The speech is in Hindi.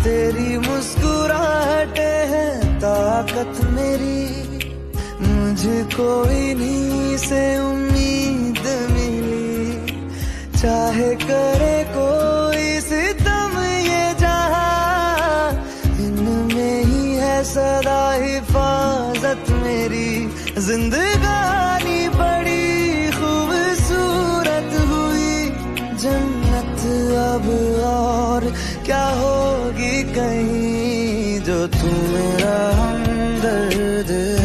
तेरी मुस्कुराहटे है ताकत मेरी, मुझको इन्हीं से उम्मीद मिली। चाहे करे कोई सितम ये जहां, इनमें ही है सदा हिफाजत मेरी। जिंदगानी बड़ी खूबसूरत हुई, जन्नत अब और क्या होगी कहीं, जो तू मेरा हमदर्द